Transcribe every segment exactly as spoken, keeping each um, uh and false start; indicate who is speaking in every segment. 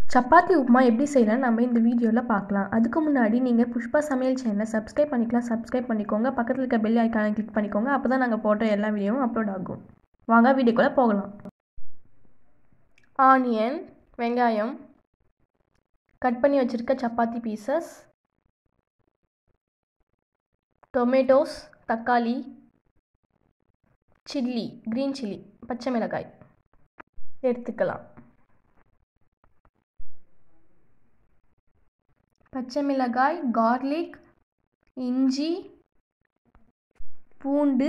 Speaker 1: சப்பாத்தி உப்புமா எப்படி செய்யலாம் நம்ம இந்த வீடியோவில் பார்க்கலாம். அதுக்கு முன்னாடி நீங்கள் புஷ்பா சமையல் சேனலை சப்ஸ்கிரைப் பண்ணிக்கலாம். சப்ஸ்கிரைப் பண்ணிக்கோங்க. பக்கத்தில் இருக்க பெல் ஐக்கானை கிளிக் பண்ணிக்கோங்க. அப்போ தான் நாங்கள் போடுற எல்லா வீடியோவும் அப்லோட் ஆகும். வாங்க வீடியோக்குள்ளே போகலாம். ஆனியன், வெங்காயம், கட் பண்ணி வச்சுருக்க சப்பாத்தி பீசஸ், டொமேட்டோஸ், தக்காளி, சில்லி, க்ரீன் சில்லி, பச்சை மிளகாய் எடுத்துக்கலாம். பச்சை மிளகாய், கார்லிக், இஞ்சி, பூண்டு,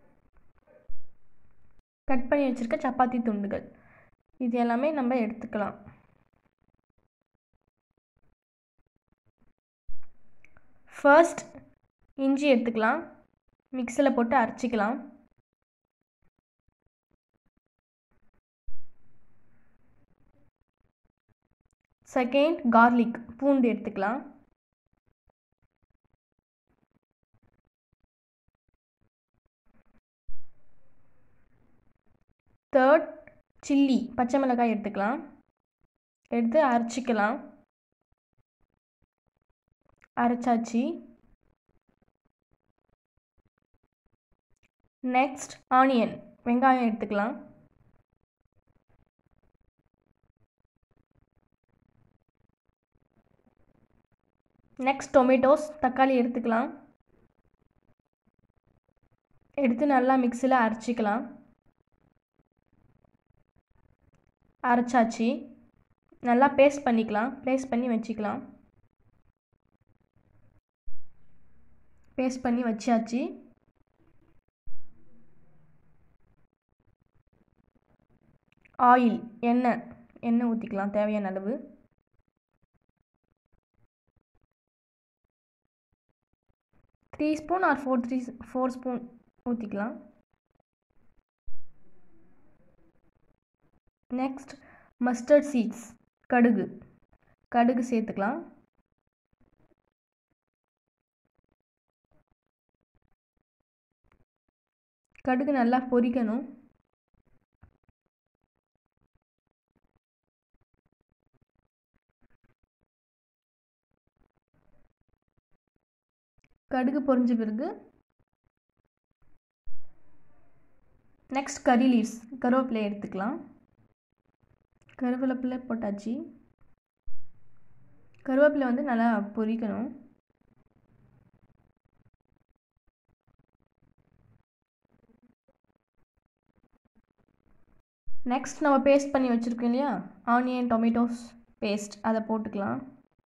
Speaker 1: கட் பண்ணி வச்சுருக்க சப்பாத்தி துண்டுகள் இது எல்லாமே நம்ம எடுத்துக்கலாம். ஃபர்ஸ்ட் இஞ்சி எடுத்துக்கலாம். மிக்ஸியில் போட்டு அரைச்சிக்கலாம். செகண்ட் கார்லிக், பூண்டு எடுத்துக்கலாம். தேர்ட் சில்லி, பச்சை மிளகாய் எடுத்துக்கலாம். எடுத்து அரைச்சிக்கலாம். அரைச்சாச்சு. நெக்ஸ்ட் ஆனியன், வெங்காயம் எடுத்துக்கலாம். நெக்ஸ்ட் டொமேட்டோஸ், தக்காளி எடுத்துக்கலாம். எடுத்து நல்லா மிக்ஸியில் அரைச்சிக்கலாம். அரைச்சாச்சு. நல்லா பேஸ்ட் பண்ணிக்கலாம். பேஸ்ட் பண்ணி வச்சுக்கலாம். பேஸ்ட் பண்ணி வச்சாச்சு. ஆயில், எண்ணெய் எண்ணெய் ஊற்றிக்கலாம் தேவையான அளவு. Three spoon or four three four spoon ஊற்றிக்கலாம். நெக்ஸ்ட் மஸ்டர்ட் சீட்ஸ், கடுகு கடுகு சேர்த்துக்கலாம். கடுகு நல்லா பொரிக்கணும். கடுகு பொரிஞ்ச பிறகு நெக்ஸ்ட் கறி லீவ்ஸ், கருவேப்பிலை எடுத்துக்கலாம். கருவேப்பிலை போட்டாச்சு. கருவேப்பிலை வந்து நல்லா பொரிக்கணும். நெக்ஸ்ட் நம்ம பேஸ்ட் பண்ணி வச்சுருக்கோம் இல்லையா, ஆனியன் டொமேட்டோஸ் பேஸ்ட், அதை போட்டுக்கலாம்.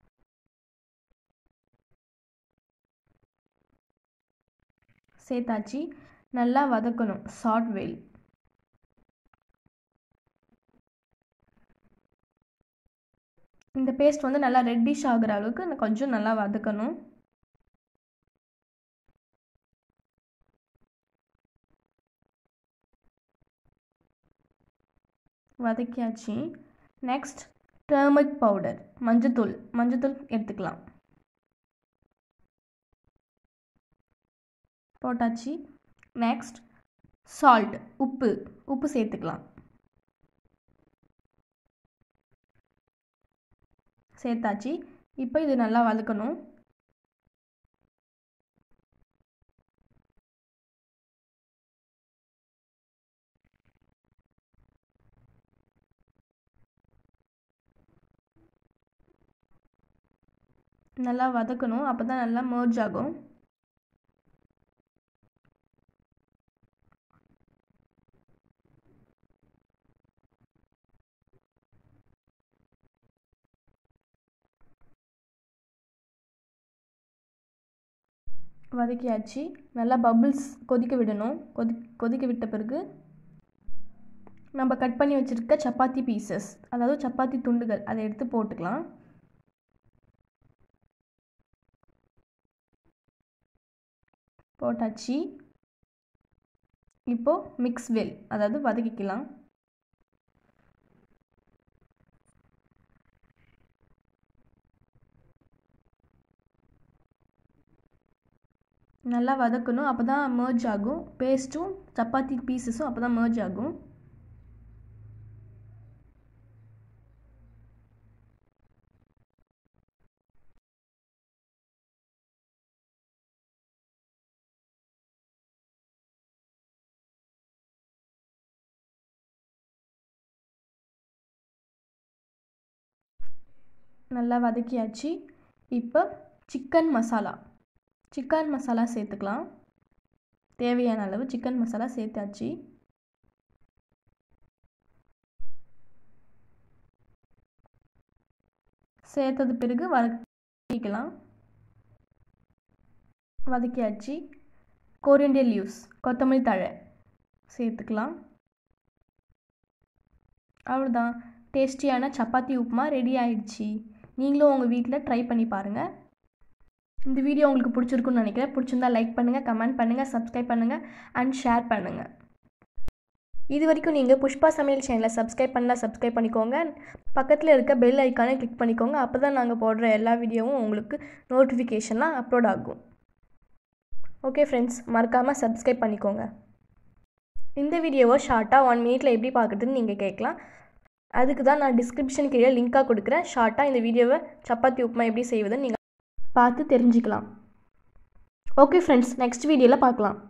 Speaker 1: சேர்த்தாச்சு. நல்லா வதக்கணும். சால்ட் வெயில். இந்த பேஸ்ட் வந்து நல்லா ரெட்டிஷ் ஆகிற அளவுக்கு கொஞ்சம் நல்லா வதக்கணும். வதக்கியாச்சு. நெக்ஸ்ட் டர்மரிக் பவுடர், மஞ்சத்தூள் மஞ்சத்தூள் எடுத்துக்கலாம். போட்டாச்சு. நெக்ஸ்ட் சால்ட், உப்பு உப்பு சேர்த்துக்கலாம். சேர்த்தாச்சு. இப்போ இது நல்லா வதக்கணும். நல்லா வதக்கணும். அப்போ தான் நல்லா மர்ஜ் ஆகும். வதக்கியாச்சு. நல்லா பபிள்ஸ் கொதிக்க விடணும். கொதி கொதிக்க விட்ட பிறகு நம்ம கட் பண்ணி வச்சுருக்க சப்பாத்தி பீசஸ், அதாவது சப்பாத்தி துண்டுகள், அதை எடுத்து போட்டுக்கலாம். போட்டாச்சு. இப்போது மிக்ஸ் வெல், அதாவது வதக்கிக்கலாம். நல்லா வதக்கணும். அப்போ தான் மர்ஜ் ஆகும். பேஸ்ட்டும் சப்பாத்தி பீசஸும் அப்போ தான் மர்ஜ் ஆகும். நல்லா வதக்கியாச்சு. இப்போ சிக்கன் மசாலா சிக்கன் மசாலா சேர்த்துக்கலாம். தேவையான அளவு சிக்கன் மசாலா சேர்த்தாச்சு. சேர்த்தது பிறகு வதக்கிக்கலாம். வதக்கியாச்சு. கொரியண்டர் லீவ்ஸ் கொத்தமல்லி தழை சேர்த்துக்கலாம். அவ்வளோதான், டேஸ்டியான சப்பாத்தி உப்புமா ரெடி ஆயிடுச்சு. நீங்களும் உங்கள் வீட்டில் ட்ரை பண்ணி பாருங்கள். இந்த வீடியோ உங்களுக்கு பிடிச்சிருக்குன்னு நினைக்கிறேன். பிடிச்சிருந்தா லைக் பண்ணுங்கள், கமெண்ட் பண்ணுங்கள், சப்ஸ்கிரைப் பண்ணுங்கள் அண்ட் ஷேர் பண்ணுங்கள். இது வரைக்கும் நீங்கள் புஷ்பா சமையல் சேனலை சப்ஸ்கிரைப் பண்ணலாம், சப்ஸ்கிரைப் பண்ணிக்கோங்க. பக்கத்தில் இருக்க பெல் ஐக்கானை கிளிக் பண்ணிக்கோங்க. அப்போ தான் நாங்கள் போடுற எல்லா வீடியோவும் உங்களுக்கு நோட்டிஃபிகேஷன்லாம் அப்லோட் ஆகும். ஓகே ஃப்ரெண்ட்ஸ், மறக்காமல் சப்ஸ்கிரைப் பண்ணிக்கோங்க. இந்த வீடியோவை ஷார்ட்டாக ஒன் மினிட்ல எப்படி பார்க்குறதுன்னு நீங்கள் கேட்கலாம். அதுக்கு தான் நான் டிஸ்கிரிப்ஷன் கீழே லிங்காக கொடுக்குறேன். ஷார்ட்டாக இந்த வீடியோவை சப்பாத்தி உப்புமா எப்படி செய்வதுன்னு நீங்கள் பார்த்து தெரிஞ்சுக்கலாம். ஓகே ஃப்ரெண்ட்ஸ், நெக்ஸ்ட் வீடியோவில் பார்க்கலாம்.